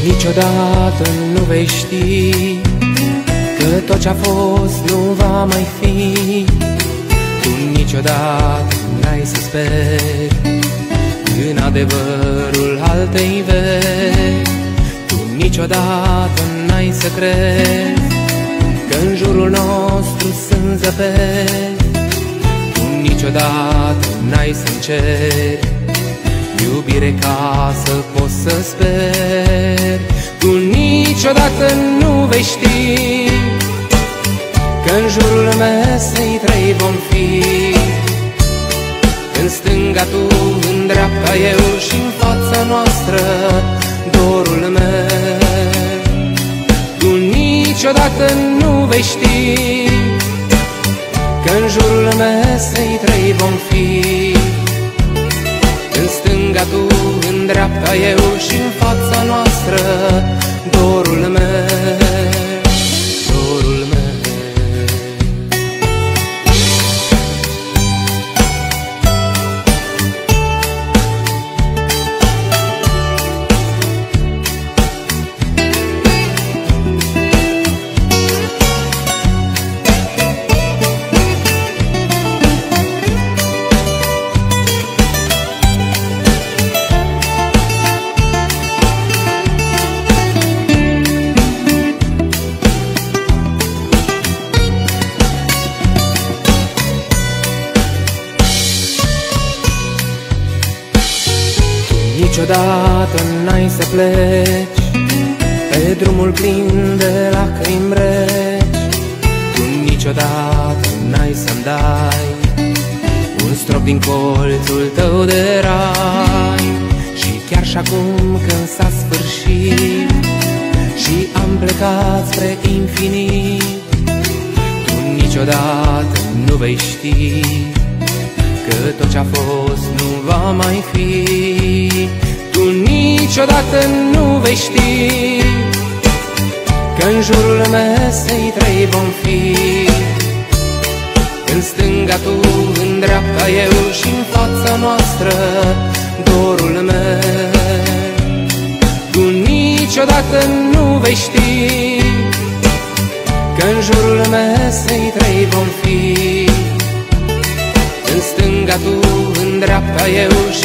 Niciodată nu vei ști că tot ce-a fost nu va mai fi. Tu niciodată n-ai să speri în adevărul altei veri. Tu niciodată n-ai să crezi că în jurul nostru sunt zăpezi. Tu niciodată n-ai să încerci iubire ca să poți să speri. Tu niciodată nu vei ști că în jurul mesei trei vom fi. În stânga tu, în dreapta eu și în fața noastră dorul meu. Tu niciodată nu vei ști că în jurul mesei trei vom fi. În stânga tu, în dreapta eu și în fața noastră dorul meu, dorul meu. Niciodată n-ai să pleci pe drumul plin de lacrimi reci. Tu niciodată n-ai să-mi dai un strop din colțul tău de rai. Și chiar și acum când s-a sfârșit și am plecat spre infinit, tu niciodată nu vei ști că tot ce-a fost nu va mai fi. Tu niciodată nu vei ști că în jurul mesei trei vom fi. În stânga tu, în dreapta eu și în fața noastră dorul meu. Tu niciodată nu vei ști că în jurul mesei trei vom fi. În stânga tu, în dreapta eu și